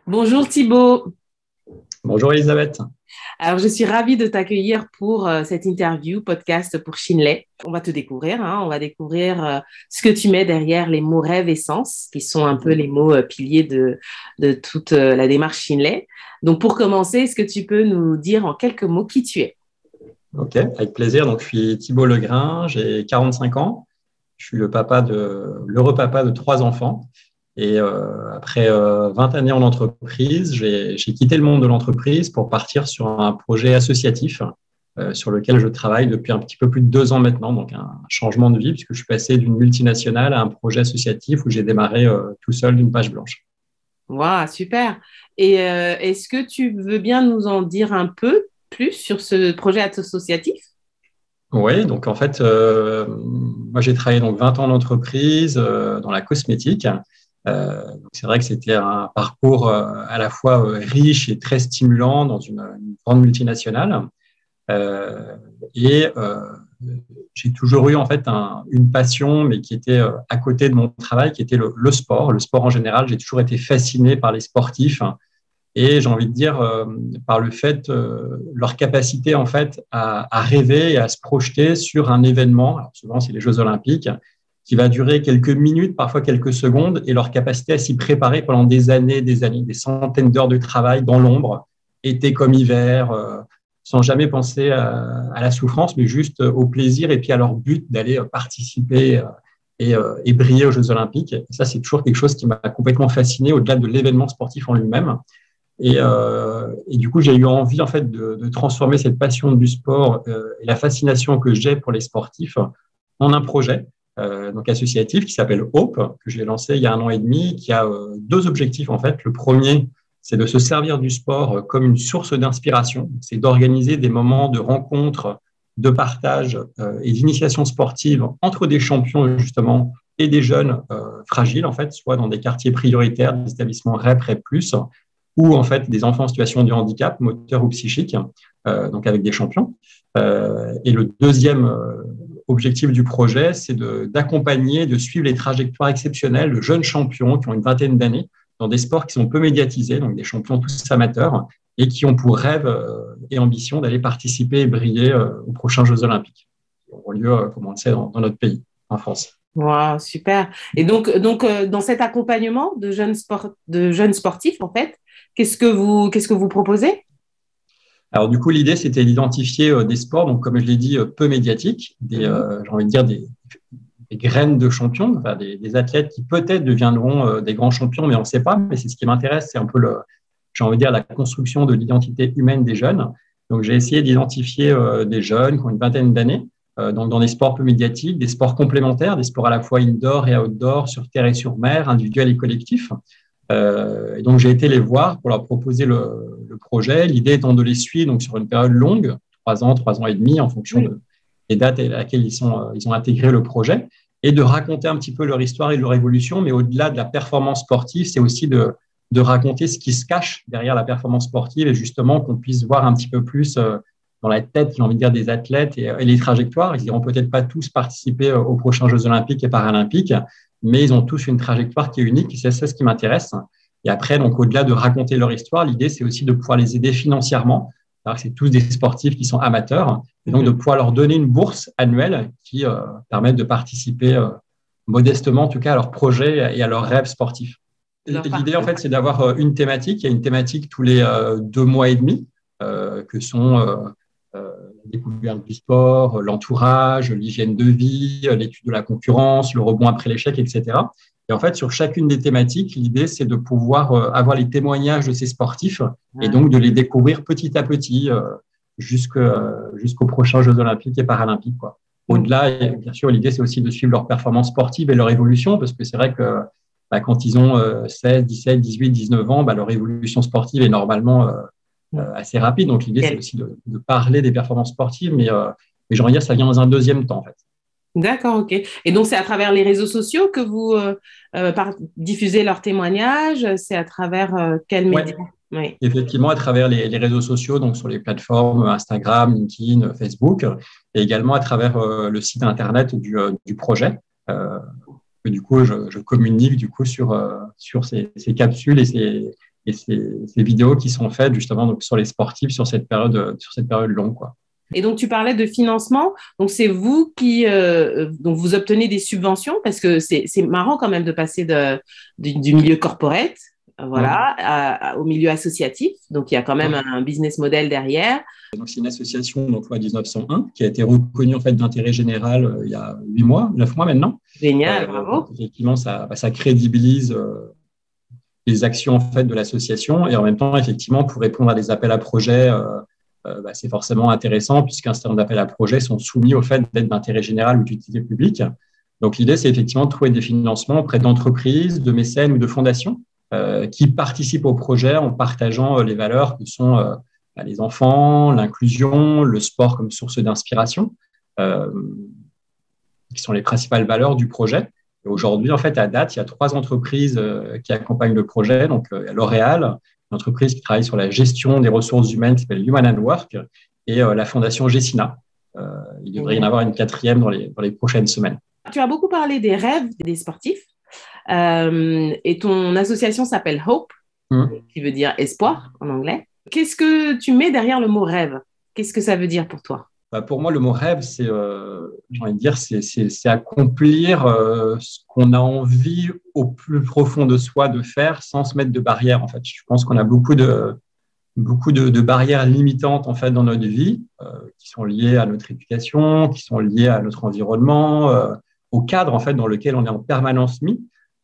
Bonjour Thibaut. Bonjour Elisabeth. Alors, je suis ravie de t'accueillir pour cette interview podcast pour Shinley. On va te découvrir, hein. On va découvrir ce que tu mets derrière les mots rêve et sens, qui sont un peu les mots piliers de toute la démarche Shinley. Donc, pour commencer, est-ce que tu peux nous dire en quelques mots qui tu es? Ok, avec plaisir. Donc, je suis Thibaut Legrain, j'ai 45 ans. Je suis l'heureux papa de trois enfants. Et après 20 années en entreprise, j'ai quitté le monde de l'entreprise pour partir sur un projet associatif sur lequel je travaille depuis un petit peu plus de 2 ans maintenant. Donc, un changement de vie puisque je suis passé d'une multinationale à un projet associatif où j'ai démarré tout seul d'une page blanche. Waouh, super. Et est-ce que tu veux bien nous en dire un peu plus sur ce projet associatif? Oui, donc en fait, moi j'ai travaillé donc 20 ans en entreprise dans la cosmétique. Donc c'est vrai que c'était un parcours à la fois riche et très stimulant dans une grande multinationale. Euh, et j'ai toujours eu en fait une passion, mais qui était à côté de mon travail, qui était le sport. Le sport en général, j'ai toujours été fasciné par les sportifs. Et j'ai envie de dire, par le fait, leur capacité en fait à rêver et à se projeter sur un événement, alors souvent c'est les Jeux Olympiques, qui va durer quelques minutes, parfois quelques secondes, et leur capacité à s'y préparer pendant des années, des centaines d'heures de travail dans l'ombre, été comme hiver, sans jamais penser à la souffrance, mais juste au plaisir et puis à leur but d'aller participer et briller aux Jeux Olympiques. Et ça, c'est toujours quelque chose qui m'a complètement fasciné au-delà de l'événement sportif en lui-même. Et du coup, j'ai eu envie en fait de transformer cette passion du sport et la fascination que j'ai pour les sportifs en un projet donc associatif qui s'appelle Hope, que j'ai lancé il y a 1 an et demi, qui a deux objectifs en fait. Le premier, c'est de se servir du sport comme une source d'inspiration, c'est d'organiser des moments de rencontre, de partage et d'initiation sportive entre des champions justement et des jeunes fragiles en fait, soit dans des quartiers prioritaires, des établissements REP, REP+, ou en fait des enfants en situation de handicap, moteur ou psychique, donc avec des champions. Et le deuxième objectif du projet, c'est d'accompagner, de suivre les trajectoires exceptionnelles de jeunes champions qui ont une vingtaine d'années dans des sports qui sont peu médiatisés, donc des champions tous amateurs, et qui ont pour rêve et ambition d'aller participer et briller aux prochains Jeux Olympiques, qui auront lieu, comme on le sait, dans notre pays, en France. Wow, super. Et donc, dans cet accompagnement de jeunes sportifs, en fait, qu'est-ce que vous proposez? Alors du coup, l'idée, c'était d'identifier des sports, donc comme je l'ai dit, peu médiatiques, Mhm. j'ai envie de dire des graines de champions, enfin, des athlètes qui peut-être deviendront des grands champions, mais on ne sait pas. Mais c'est ce qui m'intéresse, c'est un peu j'ai envie de dire, la construction de l'identité humaine des jeunes. Donc j'ai essayé d'identifier des jeunes qui ont une vingtaine d'années, dans des sports peu médiatiques, des sports complémentaires, des sports à la fois indoor et outdoor, sur terre et sur mer, individuels et collectifs. Et donc, j'ai été les voir pour leur proposer le projet. L'idée étant de les suivre donc, sur une période longue, 3 ans et demi, en fonction Oui. des dates à laquelle ils ont intégré le projet, et de raconter un petit peu leur histoire et leur évolution. Mais au-delà de la performance sportive, c'est aussi de raconter ce qui se cache derrière la performance sportive et justement qu'on puisse voir un petit peu plus dans la tête, j'ai envie de dire, des athlètes et les trajectoires. Ils n'iront peut-être pas tous participer aux prochains Jeux Olympiques et Paralympiques, mais ils ont tous une trajectoire qui est unique et c'est ça ce qui m'intéresse. Et après, donc, au-delà de raconter leur histoire, l'idée, c'est aussi de pouvoir les aider financièrement. Alors, c'est tous des sportifs qui sont amateurs, et donc de Mhm. pouvoir leur donner une bourse annuelle qui permette de participer modestement, en tout cas, à leur projet et à leurs rêves sportifs. Leur L'idée, en parcours. fait, c'est d'avoir une thématique. Il y a une thématique tous les 2 mois et demi, que sont la découverte du sport, l'entourage, l'hygiène de vie, l'étude de la concurrence, le rebond après l'échec, etc. Et en fait, sur chacune des thématiques, l'idée, c'est de pouvoir avoir les témoignages de ces sportifs et Ah, donc de les découvrir petit à petit jusqu'aux prochains Jeux Olympiques et Paralympiques, quoi. ok. Au-delà, et bien sûr, l'idée, c'est aussi de suivre leur performance sportive et leur évolution, parce que c'est vrai que bah, quand ils ont 16, 17, 18, 19 ans, bah, leur évolution sportive est normalement assez rapide. Donc, l'idée, c'est Nickel. aussi de parler des performances sportives, mais j'ai envie de dire, ça vient dans un deuxième temps, en fait. D'accord, ok. Et donc, c'est à travers les réseaux sociaux que vous diffusez leurs témoignages? C'est à travers quels médias? Ouais, Oui. effectivement, à travers les réseaux sociaux, donc sur les plateformes Instagram, LinkedIn, Facebook, et également à travers le site internet du projet. Euh, que du coup, je communique du coup sur ces capsules et et ces vidéos qui sont faites justement donc, sur les sportifs sur cette période longue, quoi. Et donc, tu parlais de financement. Donc, c'est vous qui donc vous obtenez des subventions parce que c'est marrant quand même de passer du milieu corporate, voilà, au milieu associatif. Donc, il y a quand même un business model derrière. Donc, c'est une association donc, loi 1901 qui a été reconnue en fait d'intérêt général il y a 9 mois maintenant. Génial, bravo. Effectivement, ça crédibilise les actions en fait de l'association et en même temps, effectivement, pour répondre à des appels à projets. C'est forcément intéressant puisqu'un certain nombre d'appels à projets sont soumis au fait d'être d'intérêt général ou d'utilité publique. Donc, l'idée, c'est effectivement de trouver des financements auprès d'entreprises, de mécènes ou de fondations qui participent au projet en partageant les valeurs que sont les enfants, l'inclusion, le sport comme source d'inspiration, qui sont les principales valeurs du projet. Et aujourd'hui, en fait, à date, il y a 3 entreprises qui accompagnent le projet. Donc, L'Oréal, une entreprise qui travaille sur la gestion des ressources humaines qui s'appelle Human at Work, et la fondation Gessina. Il devrait y en avoir une 4e dans les prochaines semaines. Tu as beaucoup parlé des rêves des sportifs et ton association s'appelle Hope, qui veut dire espoir en anglais. Qu'est-ce que tu mets derrière le mot rêve? Qu'est-ce que ça veut dire pour toi? Pour moi, le mot rêve, c'est, j'ai envie de dire, c'est accomplir ce qu'on a envie au plus profond de soi de faire sans se mettre de barrières. En fait, je pense qu'on a beaucoup de barrières limitantes en fait dans notre vie, qui sont liées à notre éducation, qui sont liées à notre environnement, au cadre en fait dans lequel on est en permanence mis.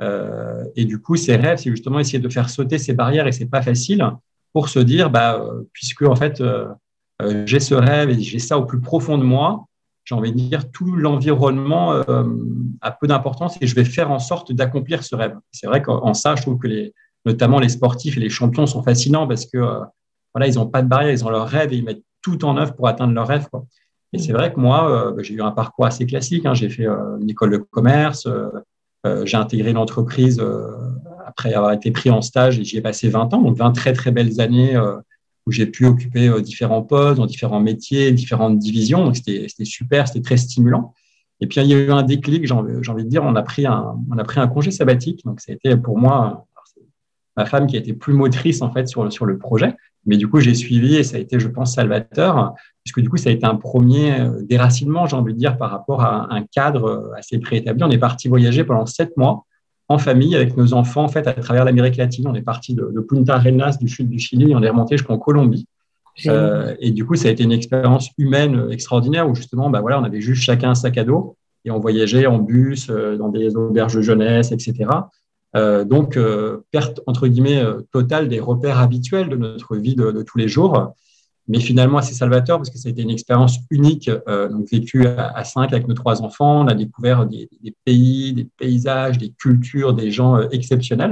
Et du coup, ces rêves, c'est justement essayer de faire sauter ces barrières et c'est pas facile pour se dire, puisque en fait j'ai ce rêve et j'ai ça au plus profond de moi, j'ai envie de dire tout l'environnement a peu d'importance et je vais faire en sorte d'accomplir ce rêve. C'est vrai qu'en ça, je trouve que notamment les sportifs et les champions sont fascinants parce que ils n'ont pas de barrière, ils ont leur rêve et ils mettent tout en œuvre pour atteindre leur rêve, quoi. Et c'est vrai que moi, j'ai eu un parcours assez classique. J'ai fait une école de commerce, j'ai intégré une entreprise après avoir été pris en stage et j'y ai passé 20 ans, donc 20 très, très belles années où j'ai pu occuper différents postes dans différents métiers, différentes divisions. Donc, c'était super, c'était très stimulant. Et puis, il y a eu un déclic, j'ai envie de dire, on a pris un congé sabbatique. Donc, ça a été pour moi, ma femme qui a été plus motrice en fait sur le projet. Mais du coup, j'ai suivi et ça a été, je pense, salvateur, puisque du coup, ça a été un premier déracinement, j'ai envie de dire, par rapport à un cadre assez préétabli. On est parti voyager pendant 7 mois en famille avec nos enfants, en fait, à travers l'Amérique latine. On est parti de Punta Arenas, du sud du Chili, et on est remonté jusqu'en Colombie. Et du coup, ça a été une expérience humaine extraordinaire où justement, on avait juste chacun un sac à dos et on voyageait en bus, dans des auberges de jeunesse, etc. Donc, perte, entre guillemets, totale des repères habituels de notre vie de tous les jours. Mais finalement, assez salvateur parce que ça a été une expérience unique, donc vécue à 5 avec nos 3 enfants. On a découvert des pays, des paysages, des cultures, des gens exceptionnels.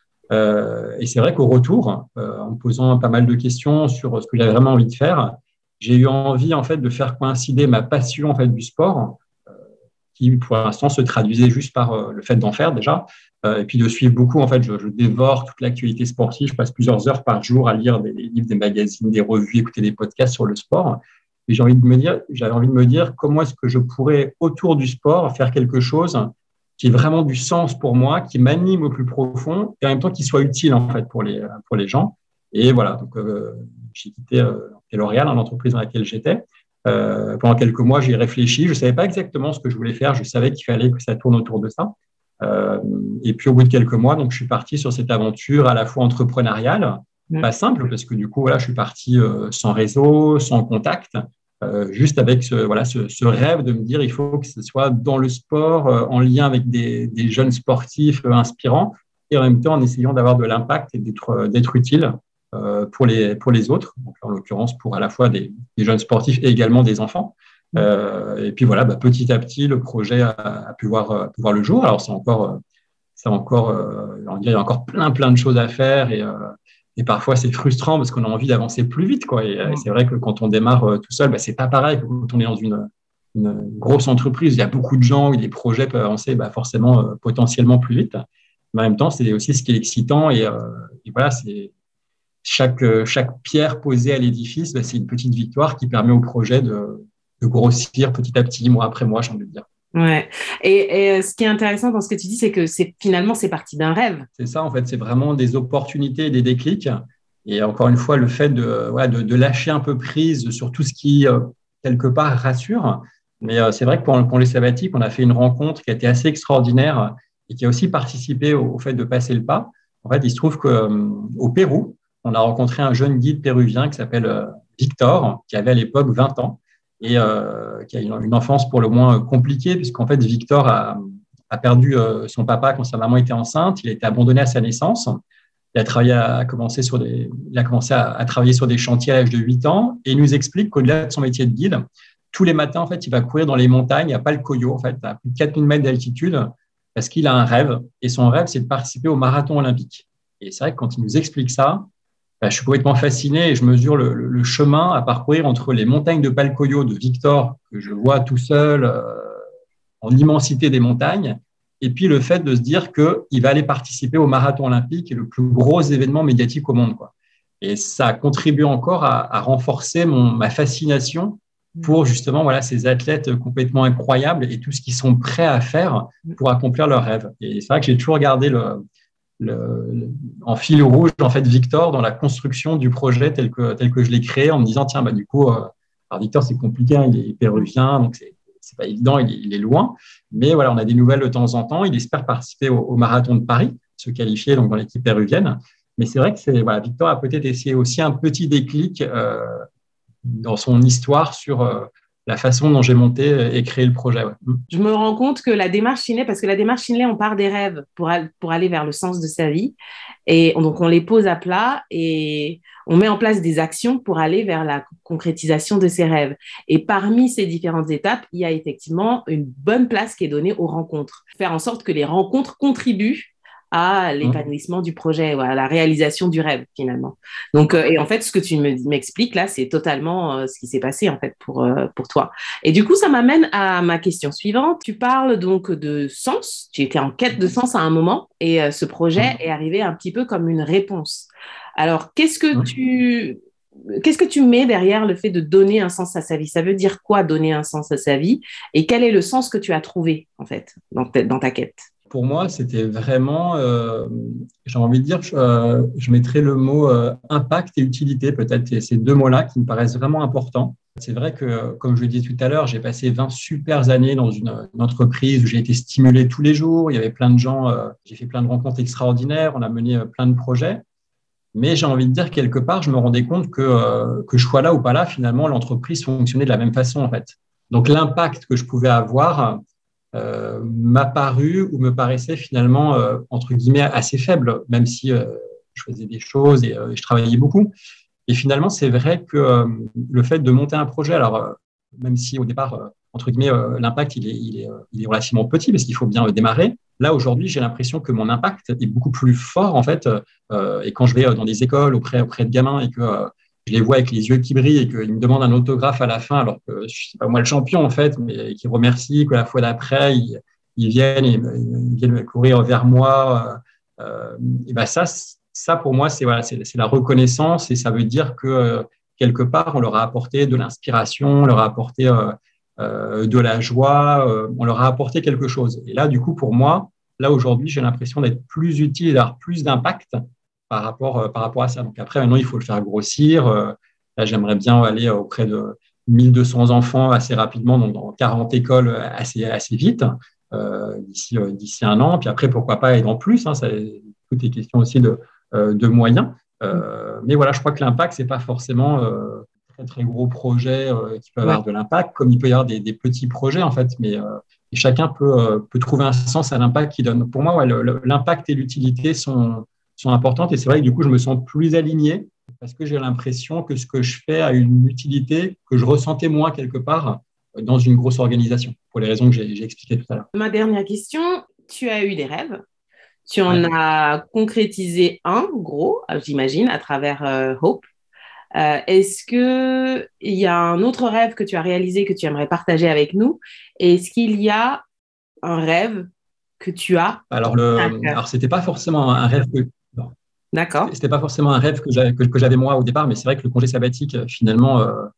Et c'est vrai qu'au retour, en me posant pas mal de questions sur ce que j'avais vraiment envie de faire, j'ai eu envie en fait de faire coïncider ma passion en fait du sport, qui pour l'instant se traduisait juste par le fait d'en faire déjà, et puis de suivre beaucoup. En fait, je dévore toute l'actualité sportive. Je passe plusieurs heures par jour à lire des livres, des magazines, des revues, écouter des podcasts sur le sport. Et j'avais envie de me dire comment est-ce que je pourrais autour du sport faire quelque chose qui ait vraiment du sens pour moi, qui m'anime au plus profond et en même temps qui soit utile en fait pour les gens. Et voilà, donc j'ai quitté L'Oréal, l'entreprise dans laquelle j'étais. Pendant quelques mois, j'y ai réfléchi. Je ne savais pas exactement ce que je voulais faire. Je savais qu'il fallait que ça tourne autour de ça. Et puis, au bout de quelques mois, donc, je suis parti sur cette aventure à la fois entrepreneuriale, pas simple, parce que du coup, je suis parti sans réseau, sans contact, juste avec ce rêve de me dire il faut que ce soit dans le sport, en lien avec des jeunes sportifs inspirants, et en même temps en essayant d'avoir de l'impact et d'être utile pour les autres, donc en l'occurrence pour à la fois des jeunes sportifs et également des enfants. Et puis voilà, petit à petit, le projet a pu voir le jour. Alors il y a encore plein de choses à faire et parfois c'est frustrant parce qu'on a envie d'avancer plus vite, quoi. Et c'est vrai que quand on démarre tout seul, c'est pas pareil que quand on est dans une grosse entreprise. Il y a beaucoup de gens et les projets peuvent avancer forcément potentiellement plus vite. Mais en même temps, c'est aussi ce qui est excitant et voilà, c'est chaque pierre posée à l'édifice, c'est une petite victoire qui permet au projet de grossir petit à petit, mois après mois, j'ai envie de dire. Ouais. Et ce qui est intéressant dans ce que tu dis, c'est que finalement, c'est parti d'un rêve. C'est ça, en fait, c'est vraiment des opportunités et des déclics. Et encore une fois, le fait de lâcher un peu prise sur tout ce qui, quelque part, rassure. Mais c'est vrai que pour le congé sabbatique, on a fait une rencontre qui a été assez extraordinaire et qui a aussi participé au fait de passer le pas. En fait, il se trouve qu'au Pérou, on a rencontré un jeune guide péruvien qui s'appelle Victor, qui avait à l'époque 20 ans et qui a une enfance pour le moins compliquée, puisqu'en fait, Victor a perdu son papa quand sa maman était enceinte. Il a été abandonné à sa naissance. Il a commencé à travailler sur des chantiers à l'âge de 8 ans et il nous explique qu'au-delà de son métier de guide, tous les matins, en fait, il va courir dans les montagnes à Palcoyo, en fait, à plus de 4000 mètres d'altitude, parce qu'il a un rêve. Et son rêve, c'est de participer au marathon olympique. Et c'est vrai que quand il nous explique ça, je suis complètement fasciné et je mesure le chemin à parcourir entre les montagnes de Palcoyo de Victor, que je vois tout seul en immensité des montagnes, et puis le fait de se dire qu'il va aller participer au marathon olympique, qui est le plus gros événement médiatique au monde, quoi. Et ça contribue encore à renforcer ma fascination pour justement ces athlètes complètement incroyables et tout ce qu'ils sont prêts à faire pour accomplir leurs rêves. Et c'est vrai que j'ai toujours gardé en fil rouge, en fait, Victor dans la construction du projet tel que je l'ai créé, en me disant, tiens, du coup, alors Victor, c'est compliqué, hein, il est péruvien, donc c'est pas évident, il est loin. Mais voilà, on a des nouvelles de temps en temps. Il espère participer au marathon de Paris, se qualifier donc dans l'équipe péruvienne. Mais c'est vrai que Victor a peut-être essayé aussi un petit déclic dans son histoire sur la façon dont j'ai monté et créé le projet. Ouais. Je me rends compte que la démarche Shinley, parce que la démarche Shinley, on part des rêves pour aller vers le sens de sa vie. Et donc, on les pose à plat et on met en place des actions pour aller vers la concrétisation de ses rêves. Et parmi ces différentes étapes, il y a effectivement une bonne place qui est donnée aux rencontres. Faire en sorte que les rencontres contribuent à l'épanouissement du projet, à la réalisation du rêve finalement. Donc, et en fait, ce que tu m'expliques là, c'est totalement ce qui s'est passé en fait pour toi. Et du coup, ça m'amène à ma question suivante. Tu parles donc de sens. Tu étais en quête de sens à un moment et ce projet est arrivé un petit peu comme une réponse. Alors, qu'est-ce que tu mets derrière le fait de donner un sens à sa vie? Ça veut dire quoi donner un sens à sa vie? Et quel est le sens que tu as trouvé en fait dans ta quête? Pour moi, c'était vraiment, j'ai envie de dire, je mettrais le mot impact et utilité, peut-être, et ces deux mots-là qui me paraissent vraiment importants. C'est vrai que, comme je le disais tout à l'heure, j'ai passé 20 super années dans une entreprise où j'ai été stimulé tous les jours. Il y avait plein de gens, j'ai fait plein de rencontres extraordinaires, on a mené plein de projets. Mais j'ai envie de dire, quelque part, je me rendais compte que je sois là ou pas là, finalement, l'entreprise fonctionnait de la même façon, en fait. Donc, l'impact que je pouvais avoir m'a paru ou me paraissait finalement, entre guillemets, assez faible, même si je faisais des choses et je travaillais beaucoup. Et finalement, c'est vrai que le fait de monter un projet, alors même si au départ, entre guillemets, l'impact, il est relativement petit parce qu'il faut bien démarrer. Là, aujourd'hui, j'ai l'impression que mon impact est beaucoup plus fort, en fait. Et quand je vais dans des écoles auprès de gamins et que je les vois avec les yeux qui brillent et qu'ils me demandent un autographe à la fin, alors que je ne suis pas moi le champion, en fait, mais qui remercient, que la fois d'après, ils viennent courir vers moi. Et ben ça, pour moi, c'est la reconnaissance et ça veut dire que quelque part, on leur a apporté de l'inspiration, on leur a apporté de la joie, on leur a apporté quelque chose. Et là, du coup, pour moi, là, aujourd'hui, j'ai l'impression d'être plus utile et d'avoir plus d'impact par rapport à ça. Donc après, maintenant, il faut le faire grossir. Là, j'aimerais bien aller auprès de 1200 enfants assez rapidement, donc dans 40 écoles assez vite, d'ici un an. Puis après, pourquoi pas être en plus, hein, tout est question aussi de moyens. Mais voilà, je crois que l'impact, c'est pas forcément très, très gros projets qui peuvent avoir de l'impact, comme il peut y avoir des petits projets, en fait. Mais chacun peut trouver un sens à l'impact qu'il donne. Pour moi, l'impact et l'utilité sont importantes. Et c'est vrai que du coup, je me sens plus aligné parce que j'ai l'impression que ce que je fais a une utilité que je ressentais moins quelque part dans une grosse organisation, pour les raisons que j'ai expliquées tout à l'heure. Ma dernière question, tu as eu des rêves. Tu en as concrétisé un gros, j'imagine, à travers Hope. Est-ce qu'il y a un autre rêve que tu as réalisé que tu aimerais partager avec nous? Et est-ce qu'il y a un rêve que tu as? Alors, c'était pas forcément un rêve que... Non. D'accord. C'était pas forcément un rêve que j'avais moi au départ, mais c'est vrai que le congé sabbatique, finalement,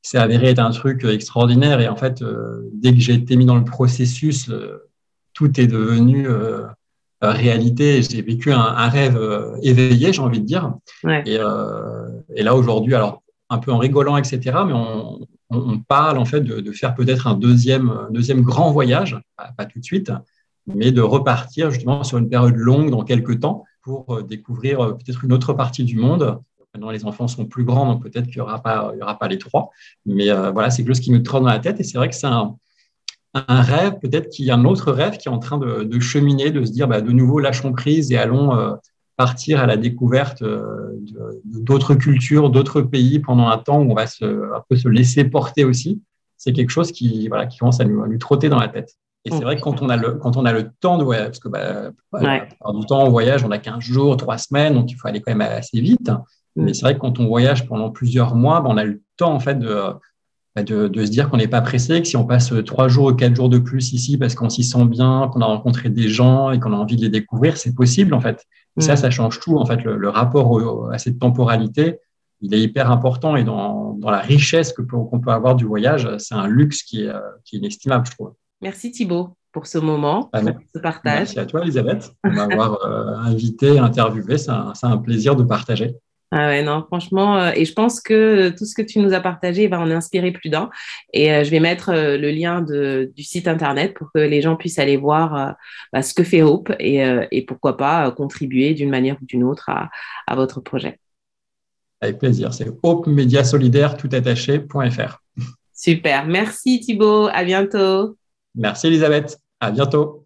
s'est avéré être un truc extraordinaire. Et en fait, dès que j'ai été mis dans le processus, tout est devenu réalité. J'ai vécu un rêve éveillé, j'ai envie de dire. Ouais. Et là, aujourd'hui, alors un peu en rigolant, etc., mais on parle en fait de faire peut-être un deuxième grand voyage, pas tout de suite, mais de repartir justement sur une période longue dans quelques temps pour découvrir peut-être une autre partie du monde. Maintenant, les enfants sont plus grands, donc peut-être qu'il y aura pas les trois. Mais voilà, c'est quelque chose qui me trotte dans la tête. Et c'est vrai que c'est un rêve, peut-être qu'il y a un autre rêve qui est en train de cheminer, de se dire, de nouveau, lâchons prise et allons partir à la découverte d'autres cultures, d'autres pays pendant un temps où on va un peu se laisser porter aussi. C'est quelque chose qui commence à nous trotter dans la tête. Et c'est vrai que quand on a le temps de voyager, parce que la plupart du temps, on voyage, on a 15 jours, 3 semaines, donc il faut aller quand même assez vite. Mais c'est vrai que quand on voyage pendant plusieurs mois, on a le temps en fait de se dire qu'on n'est pas pressé, que si on passe 3 jours ou 4 jours de plus ici parce qu'on s'y sent bien, qu'on a rencontré des gens et qu'on a envie de les découvrir, c'est possible en fait. Et ça change tout en fait. Le rapport à cette temporalité, il est hyper important et dans la richesse qu'on peut avoir du voyage, c'est un luxe qui est inestimable, je trouve. Merci Thibaut pour ce moment, pour ce partage. Merci à toi, Elisabeth, de m'avoir invité, interviewé. C'est un plaisir de partager. Ah ouais, non, franchement, et je pense que tout ce que tu nous as partagé va en inspirer plus d'un. Et je vais mettre le lien du site internet pour que les gens puissent aller voir ce que fait Hope et pourquoi pas contribuer d'une manière ou d'une autre à votre projet. Avec plaisir. C'est hopemediasolidaire toutattaché.fr. Super. Merci Thibaut. À bientôt. Merci Elisabeth. À bientôt.